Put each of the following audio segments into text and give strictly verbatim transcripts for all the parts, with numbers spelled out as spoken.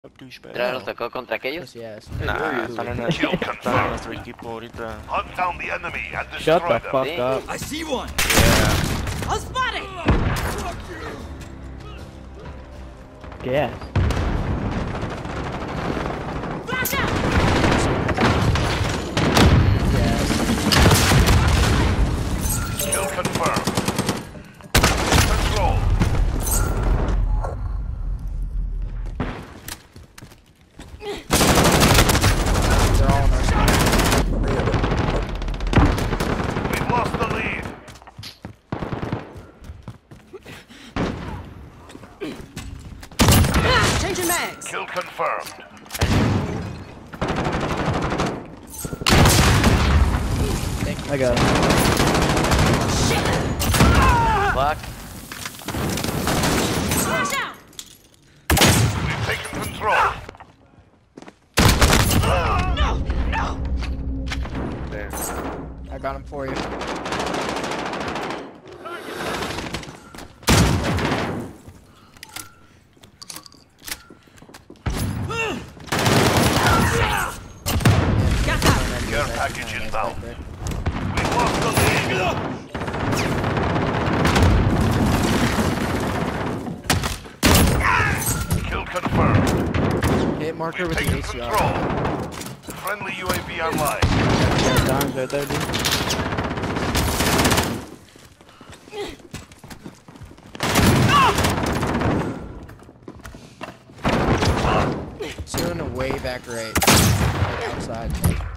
¿Ya nos tocó contra aquellos? Pues yes. Nah, están en nuestro, están en nuestro equipo ahorita. Hunt down the enemy and Shut destroy the them. fuck Sí. up. I see one. Yeah. I'll spot it! Gas. Flash out! Kill confirmed. Control. They're all on our side. We've lost the lead. Ah, changing mags! Kill confirmed. I got it. Fuck. Flash out! We've taken control. No! No! There. I got him for you. Got that! Care package inbound. We've lost the lead. Kill confirmed. Hit marker with We've the taken H C R. control. Friendly U A V online. Yeah, Dom's right there, dude. Two in a way back right. Like outside.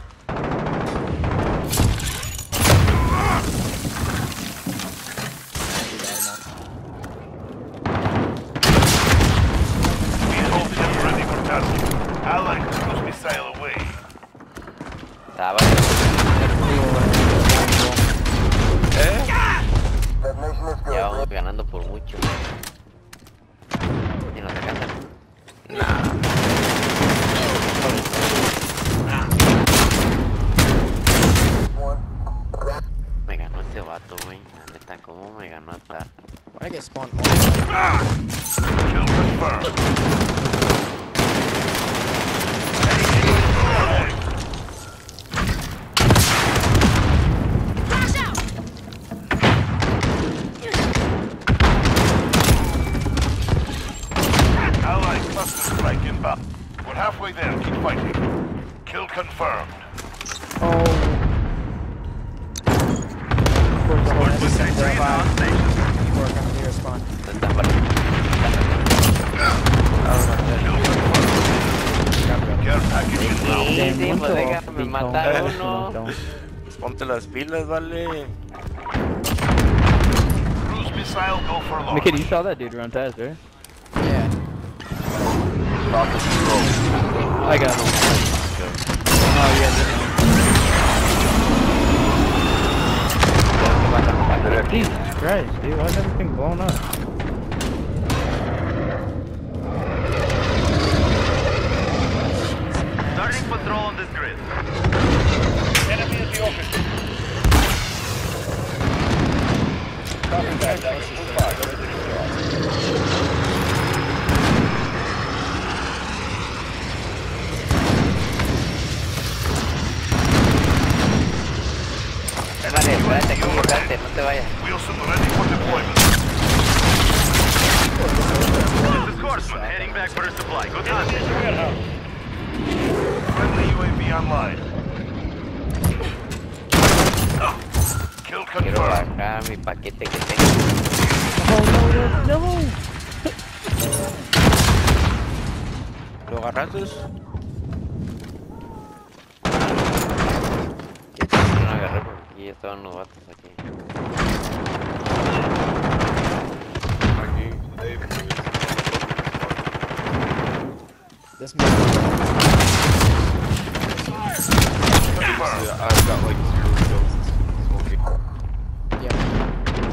We hold them ready for tasking. Allied cruise missile away. Estaba. ¿Eh? Ya vamos ganando por mucho. Y nos alcanzan. Me ganó este vato, güey. La neta, ¿cómo me ganó hasta? Why I get spawned all the time? Kill confirmed. Flash out! Allied cluster strike inbound. We're halfway there. Keep fighting. Kill confirmed. Oh. Squad three is on station. People are coming to your spawn. Está para. Kill confirmed. Care package inbound. Sí, Damn, sí, one pues to déjame be matar called. uno. Ponte las pilas, vale. Cruise missile go for launch. Mikid, you saw that dude run past, right? Yeah. I got him. Oh, yeah. Jesus Christ, dude, why is everything blown up? Starting patrol on this grid. Enemy at the office. Copy that. Vale, espérate aquí, espérate, no te vayas. Wilson ready for deployment. This is Swordsman, heading back for a supply. Good hunting. Friendly U A V online. Kill Quiero confirmed. bajar mi paquete que tengo. Oh, no, no, no! ¿Lo agarraste? Yo no agarré porque aquí ya estaban los vatos aquí. Aquí. This man. Confirmed. Yeah, I've got like zero kills. Smoking. Yeah.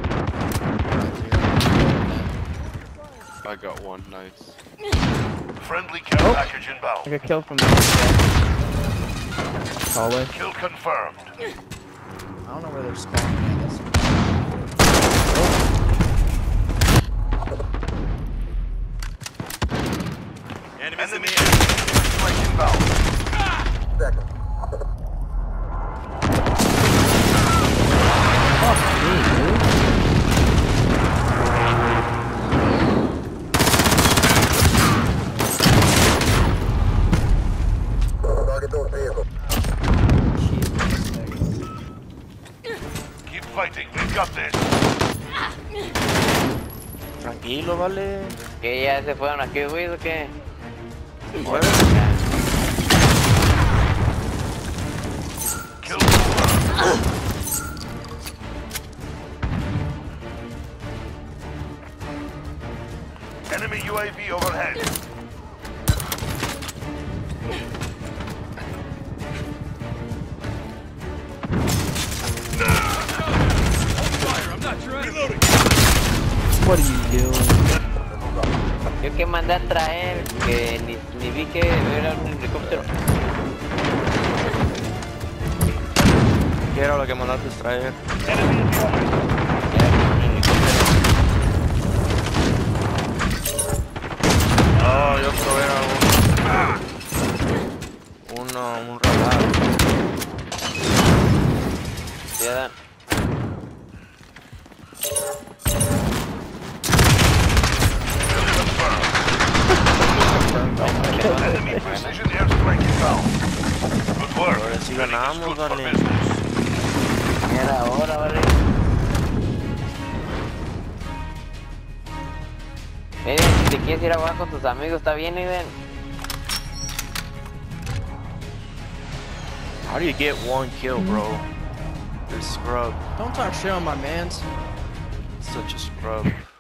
I got one, nice. Friendly care Oh. package inbound. I got killed from the hallway. Kill confirmed. I don't know where they're spawning at. That's Enemies in the air. Strike inbound. Keep fighting. We've got this. Tranquilo, vale. ¿Que ya se fueron aquí, güey, o qué? Bueno, Kill confirmed. Enemy U A V overhead. What are you doing? Yo que mandé a traer, que ni, ni vi que era un helicóptero. ¿qué era lo que mandaste traer? Enemy in the open. Era un helicóptero. No, yo creo era un... Uno, un radar. Ya dan. Enemy precision airstrike inbound. Good work. Ahora sí Feeling is ganamos, good for vale. business. Era ahora, vale. Miren, si te quieres ir a jugar con tus amigos, está bien, Iden. How do you get one kill, bro? You're a scrub. Don't talk shit on my mans. Such a scrub.